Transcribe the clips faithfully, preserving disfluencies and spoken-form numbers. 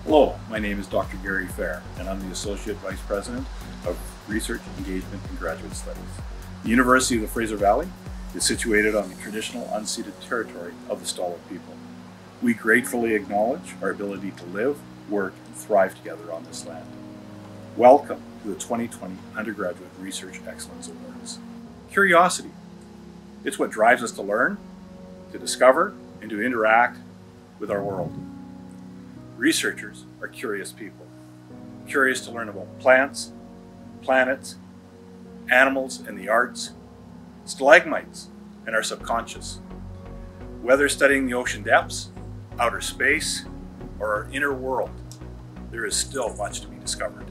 Hello, my name is Doctor Garry Fehr, and I'm the Associate Vice President of Research, Engagement, and Graduate Studies. The University of the Fraser Valley is situated on the traditional unceded territory of the Stalo people. We gratefully acknowledge our ability to live, work, and thrive together on this land. Welcome to the twenty twenty Undergraduate Research Excellence Awards. Curiosity. It's what drives us to learn, to discover, and to interact with our world. Researchers are curious people, curious to learn about plants, planets, animals and the arts, stalagmites and our subconscious. Whether studying the ocean depths, outer space, or our inner world, there is still much to be discovered.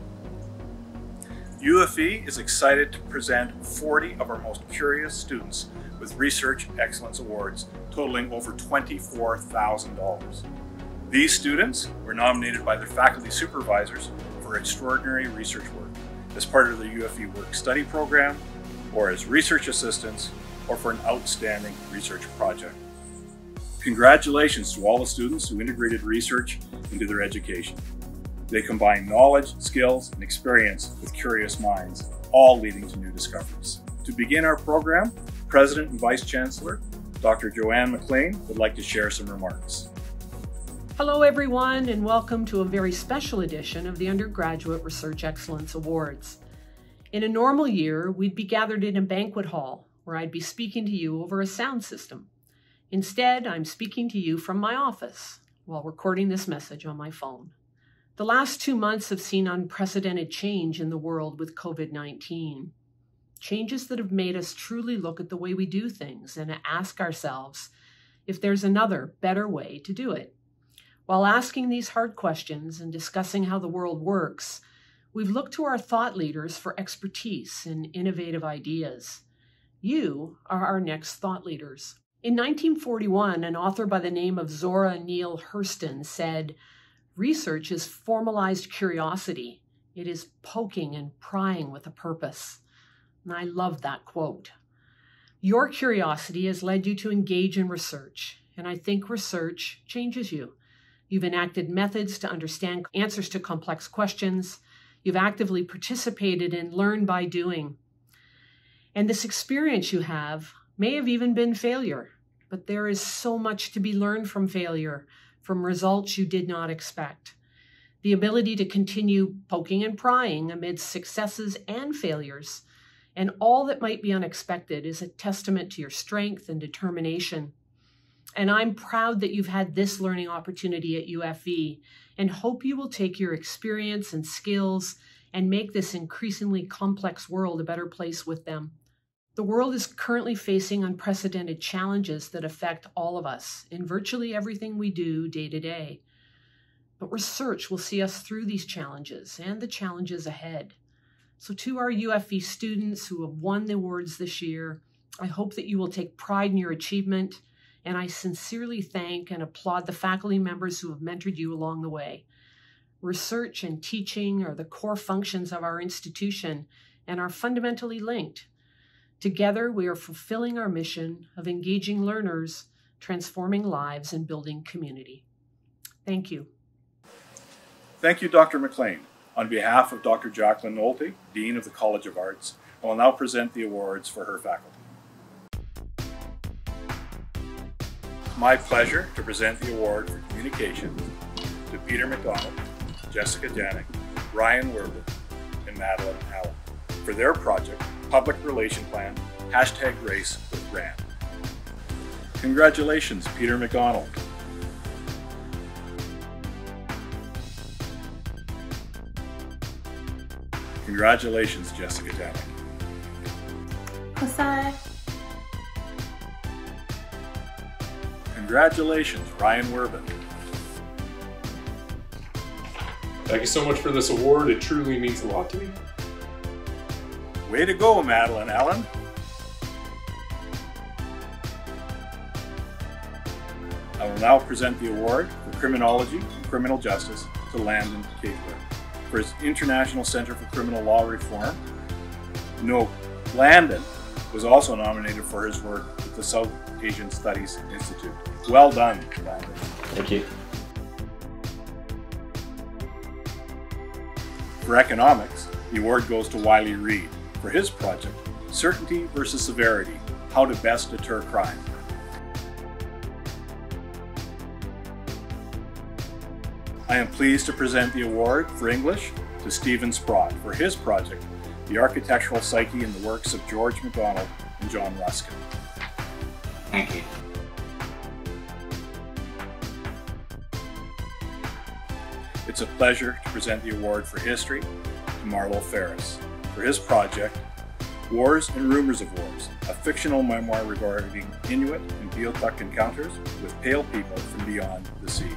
U F V is excited to present forty of our most curious students with Research Excellence Awards totaling over twenty-four thousand dollars. These students were nominated by their faculty supervisors for extraordinary research work as part of the U F V Work Study Program, or as research assistants, or for an outstanding research project. Congratulations to all the students who integrated research into their education. They combine knowledge, skills, and experience with curious minds, all leading to new discoveries. To begin our program, President and Vice Chancellor, Doctor Joanne MacLean, would like to share some remarks. Hello everyone, and welcome to a very special edition of the Undergraduate Research Excellence Awards. In a normal year, we'd be gathered in a banquet hall where I'd be speaking to you over a sound system. Instead, I'm speaking to you from my office while recording this message on my phone. The last two months have seen unprecedented change in the world with COVID nineteen. Changes that have made us truly look at the way we do things and ask ourselves if there's another, better way to do it. While asking these hard questions and discussing how the world works, we've looked to our thought leaders for expertise and innovative ideas. You are our next thought leaders. In nineteen forty-one, an author by the name of Zora Neale Hurston said, "Research is formalized curiosity. It is poking and prying with a purpose." And I love that quote. Your curiosity has led you to engage in research, and I think research changes you. You've enacted methods to understand answers to complex questions. You've actively participated in learn by doing. And this experience you have may have even been failure, but there is so much to be learned from failure, from results you did not expect. The ability to continue poking and prying amidst successes and failures, and all that might be unexpected, is a testament to your strength and determination. And I'm proud that you've had this learning opportunity at U F V, and hope you will take your experience and skills and make this increasingly complex world a better place with them. The world is currently facing unprecedented challenges that affect all of us in virtually everything we do day to day. But research will see us through these challenges and the challenges ahead. So to our U F V students who have won the awards this year, I hope that you will take pride in your achievement, and I sincerely thank and applaud the faculty members who have mentored you along the way. Research and teaching are the core functions of our institution and are fundamentally linked. Together, we are fulfilling our mission of engaging learners, transforming lives, and building community. Thank you. Thank you, Doctor MacLean. On behalf of Doctor Jacqueline Nolte, Dean of the College of Arts, I will now present the awards for her faculty. My pleasure to present the award for communications to Peter MacDonald, Jessica Janik, Ryan Werbin, and Madeline Allen for their project, Public Relation Plan, hashtag Race with Rand. Congratulations, Peter MacDonald. Congratulations, Jessica Janik. Kosai. Congratulations, Ryan Werbin. Thank you so much for this award. It truly means a lot to me. Way to go, Madeline Allen. I will now present the award for Criminology and Criminal Justice to Landon Kaetler for his International Center for Criminal Law Reform. Note, Landon was also nominated for his work with the South Asian Studies Institute. Well done, Landon. Thank you. For economics, the award goes to Wiley Reid for his project, Certainty versus Severity, How to Best Deter Crime. I am pleased to present the award for English to Stephen Sprott for his project, The Architectural Psyche in the Works of George MacDonald and John Ruskin. Thank you. It's a pleasure to present the award for history to Marlowe Ferris for his project, Wars and Rumors of Wars, a fictional memoir regarding Inuit and Beothuk encounters with pale people from beyond the sea.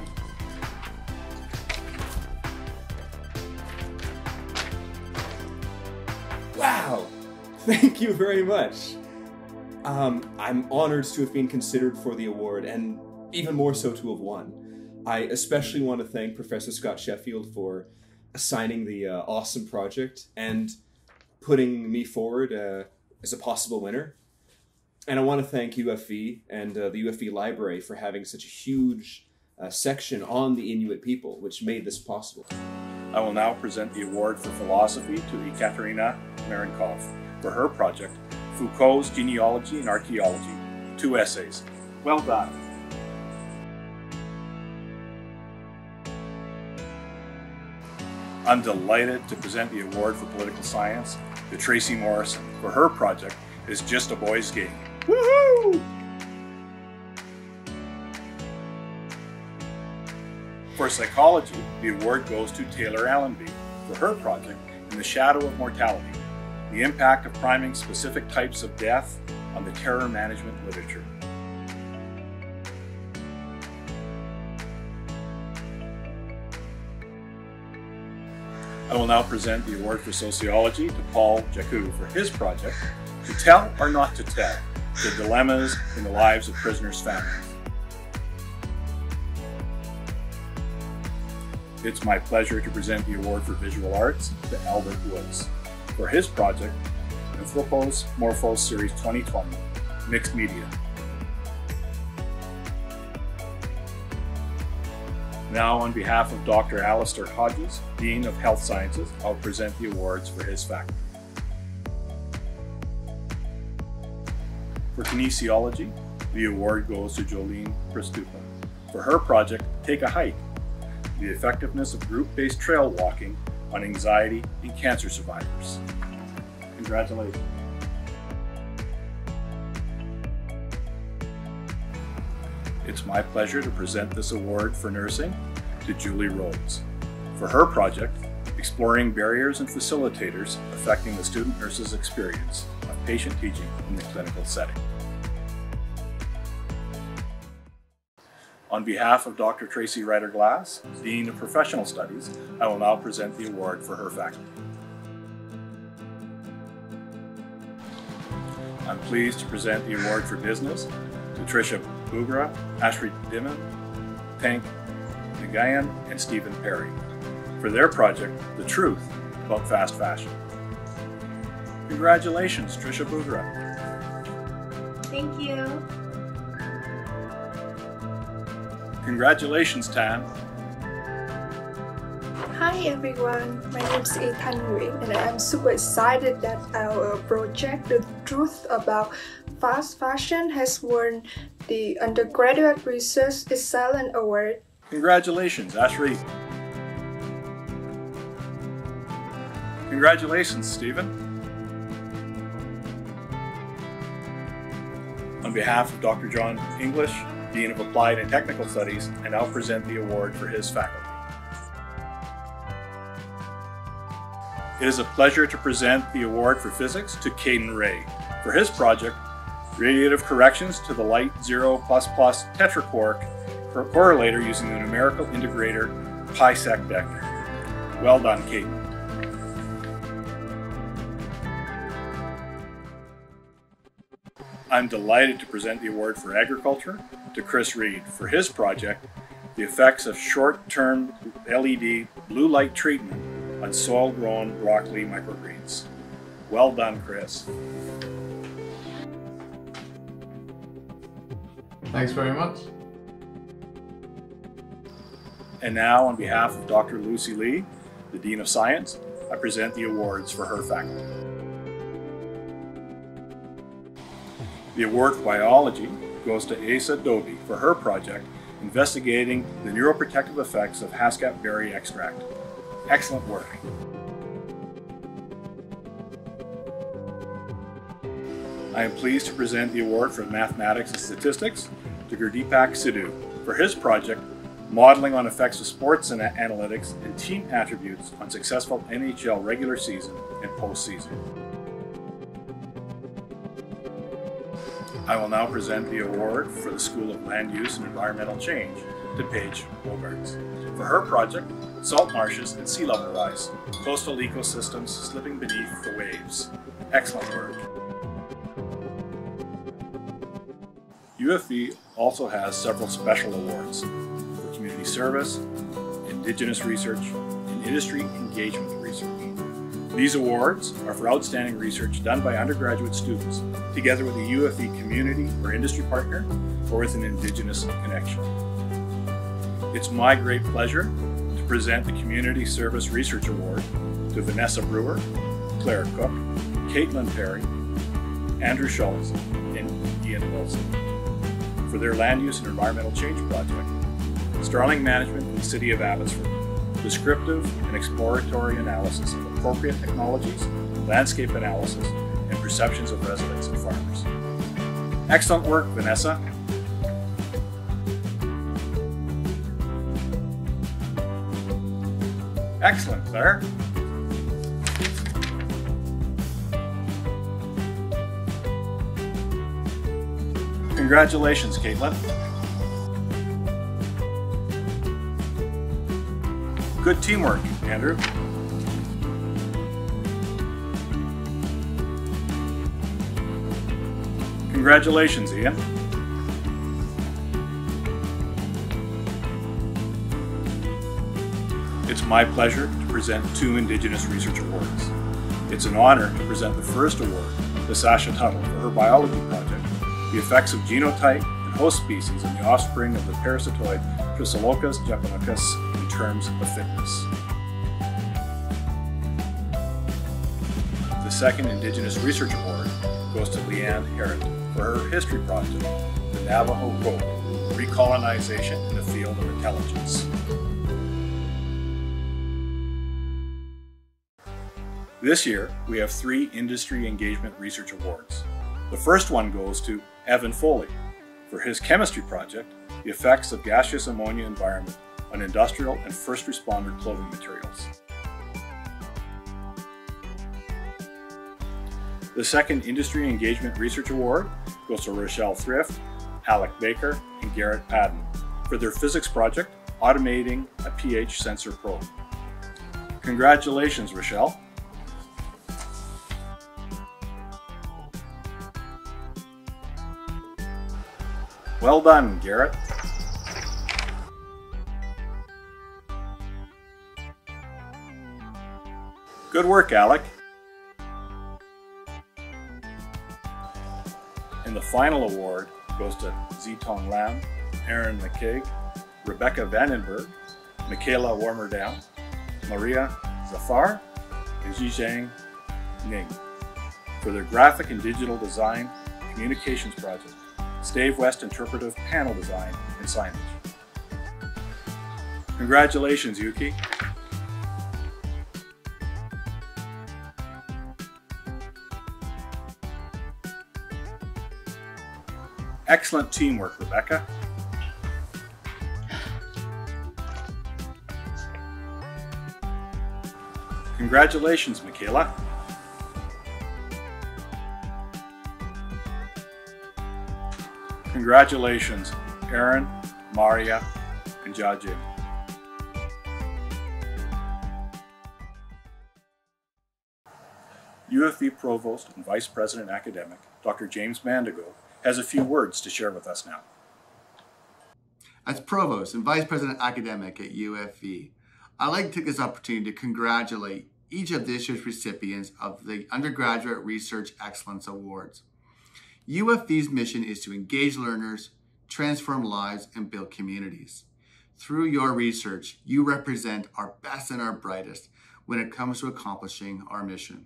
Wow! Thank you very much. Um, I'm honored to have been considered for the award, and even more so to have won. I especially want to thank Professor Scott Sheffield for assigning the uh, awesome project and putting me forward uh, as a possible winner. And I want to thank U F V and uh, the U F V Library for having such a huge uh, section on the Inuit people, which made this possible. I will now present the award for philosophy to Ekaterina Marenkov for her project, Foucault's Genealogy and Archaeology, two essays. Well done. I'm delighted to present the award for political science to Tracy Morrison for her project, It's Just a Boy's Game. Woohoo! For psychology, the award goes to Taylor Allenby for her project, In the Shadow of Mortality, the impact of priming specific types of death on the terror management literature. I will now present the award for sociology to Paul Jakhu for his project, To Tell or Not to Tell, the dilemmas in the lives of prisoners' families. It's my pleasure to present the award for visual arts to Albert Woods for his project, Anthropos Morphos Series twenty twenty, Mixed Media. Now, on behalf of Doctor Alistair Hodges, Dean of Health Sciences, I'll present the awards for his faculty. For Kinesiology, the award goes to Joleen Prystupa for her project, Take a Hike, the effectiveness of group-based trail walking on anxiety in cancer survivors. Congratulations. It's my pleasure to present this award for nursing to Julie Rhodes for her project, Exploring Barriers and Facilitators Affecting the Student Nurse's Experience of Patient Teaching in the Clinical Setting. On behalf of Doctor Tracy Ryder-Glass, Dean of Professional Studies, I will now present the award for her faculty. I'm pleased to present the award for business to Trisha, Bugra, Ashreet, Dhiman, Tank, Nagayan, and Stephen Perry for their project, The Truth About Fast Fashion. Congratulations, Trisha Bugra. Thank you. Congratulations, Tan. Hi everyone, my name is Kayden Ray and I'm super excited that our project, The Truth About Fast Fashion, has won the Undergraduate Research Excellence Award. Congratulations, Ashreet. Congratulations, Stephen. On behalf of Doctor John English, Dean of Applied and Technical Studies, I now present the award for his faculty. It is a pleasure to present the award for physics to Kayden Ray for his project, Radiative Corrections to the Light Zero Plus Plus Tetraquark Correlator using the Numerical Integrator PISEC vector. Well done, Kayden. I'm delighted to present the award for agriculture to Chris Reid for his project, The Effects of Short-Term L E D Blue Light Treatment on Soil-Grown Broccoli Microgreens. Well done, Chris. Thanks very much. And now, on behalf of Doctor Lucy Lee, the Dean of Science, I present the awards for her faculty. The award for biology goes to Asa Dobie for her project investigating the neuroprotective effects of Haskap berry extract. Excellent work. I am pleased to present the award for mathematics and statistics to Gurdeepak Sidhu for his project modeling on effects of sports and analytics and team attributes on successful N H L regular season and postseason. I will now present the award for the School of Land Use and Environmental Change to Paige Bogarts for her project, Salt Marshes and Sea Level Rise, Coastal Ecosystems Slipping Beneath the Waves. Excellent work. U F V also has several special awards for community service, Indigenous research, and industry engagement research. These awards are for outstanding research done by undergraduate students, together with a U F V community or industry partner, or with an Indigenous connection. It's my great pleasure to present the Community Service Research Award to Vanessa Brewer, Claire Cook, Caitlin Perry, Andrew Schultz, and Ian Wilson for their land use and environmental change project, Starling Management in the City of Abbotsford, descriptive and exploratory analysis of appropriate technologies, landscape analysis, and perceptions of residents and farmers. Excellent work, Vanessa. Excellent, Claire. Congratulations, Caitlin. Good teamwork, Andrew. Congratulations, Ian. It's my pleasure to present two Indigenous Research Awards. It's an honor to present the first award to Sasha Tuttle for her biology project, the effects of genotype and host species on the offspring of the parasitoid Trisolochus japonicus in terms of fitness. The second Indigenous Research Award goes to Leanne Herritt for her history project, the Navajo Code, Recolonization in the Field of Intelligence. This year, we have three Industry Engagement Research Awards. The first one goes to Evan Foley for his chemistry project, the effects of gaseous ammonia environment on industrial and first responder clothing materials. The second Industry Engagement Research Award goes to Rochelle Thrift, Alec Baker, and Garrett Padden for their physics project, automating a pH sensor probe. Congratulations, Rochelle. Well done, Garrett. Good work, Alec. And the final award goes to Zitong Lam, Aaron McCaig, Rebecca Vandenberg, Michaela Warmerdown, Maria Zafar, and Zhizhang Ning for their graphic and digital design communications project, Stave West Interpretive Panel Design and Signage. Congratulations, Yuki. Excellent teamwork, Rebecca. Congratulations, Michaela. Congratulations, Aaron, Maria, and Jajin. U F V Provost and Vice President Academic, Doctor James Mandigo, has a few words to share with us now. As Provost and Vice President Academic at U F V, I'd like to take this opportunity to congratulate each of this year's recipients of the Undergraduate Research Excellence Awards. U F V's mission is to engage learners, transform lives, and build communities. Through your research, you represent our best and our brightest when it comes to accomplishing our mission.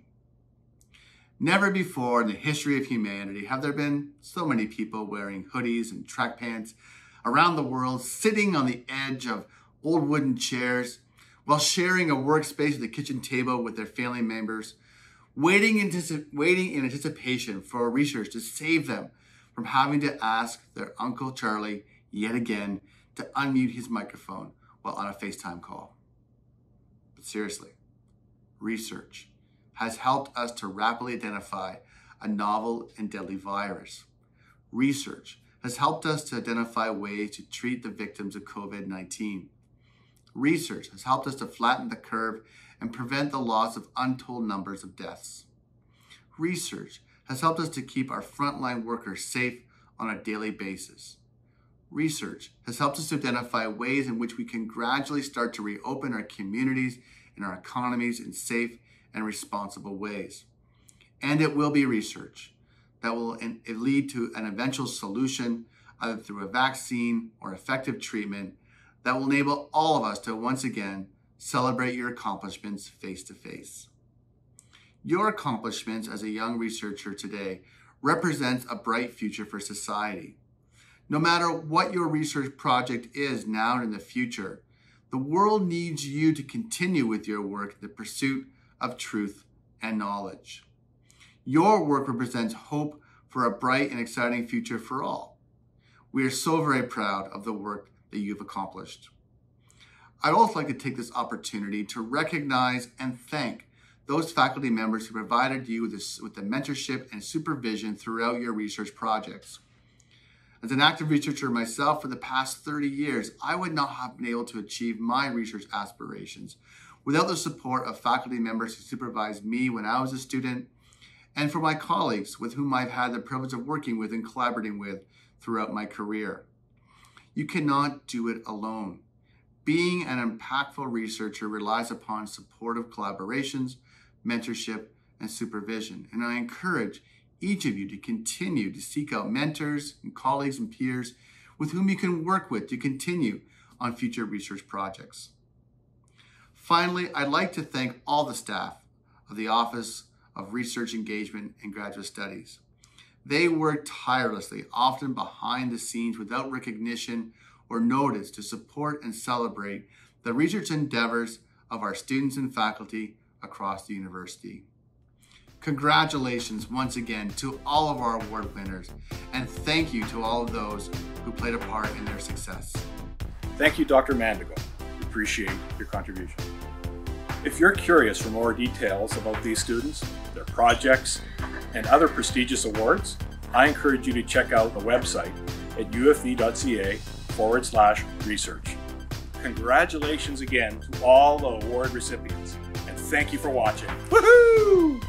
Never before in the history of humanity have there been so many people wearing hoodies and track pants around the world, sitting on the edge of old wooden chairs while sharing a workspace at the kitchen table with their family members, waiting in, waiting in anticipation for research to save them from having to ask their Uncle Charlie yet again to unmute his microphone while on a FaceTime call. But seriously, research has helped us to rapidly identify a novel and deadly virus. Research has helped us to identify ways to treat the victims of COVID nineteen. Research has helped us to flatten the curve and prevent the loss of untold numbers of deaths. Research has helped us to keep our frontline workers safe on a daily basis. Research has helped us to identify ways in which we can gradually start to reopen our communities and our economies in safe and responsible ways. And it will be research that will in, lead to an eventual solution, either through a vaccine or effective treatment, that will enable all of us to once again celebrate your accomplishments face to face. Your accomplishments as a young researcher today represents a bright future for society. No matter what your research project is now and in the future, the world needs you to continue with your work in the pursuit of truth and knowledge. Your work represents hope for a bright and exciting future for all. We are so very proud of the work that you've accomplished. I'd also like to take this opportunity to recognize and thank those faculty members who provided you with, this, with the mentorship and supervision throughout your research projects. As an active researcher myself for the past thirty years, I would not have been able to achieve my research aspirations without the support of faculty members who supervised me when I was a student, and for my colleagues with whom I've had the privilege of working with and collaborating with throughout my career. You cannot do it alone. Being an impactful researcher relies upon supportive collaborations, mentorship, and supervision, and I encourage each of you to continue to seek out mentors and colleagues and peers with whom you can work with to continue on future research projects. Finally, I'd like to thank all the staff of the Office of Research Engagement and Graduate Studies. They work tirelessly, often behind the scenes without recognition or notice, to support and celebrate the research endeavors of our students and faculty across the university. Congratulations once again to all of our award winners, and thank you to all of those who played a part in their success. Thank you, Doctor Mandigo. We appreciate your contribution. If you're curious for more details about these students, their projects, and other prestigious awards, I encourage you to check out the website at ufv.ca forward slash research. Congratulations again to all the award recipients, and thank you for watching. Woohoo!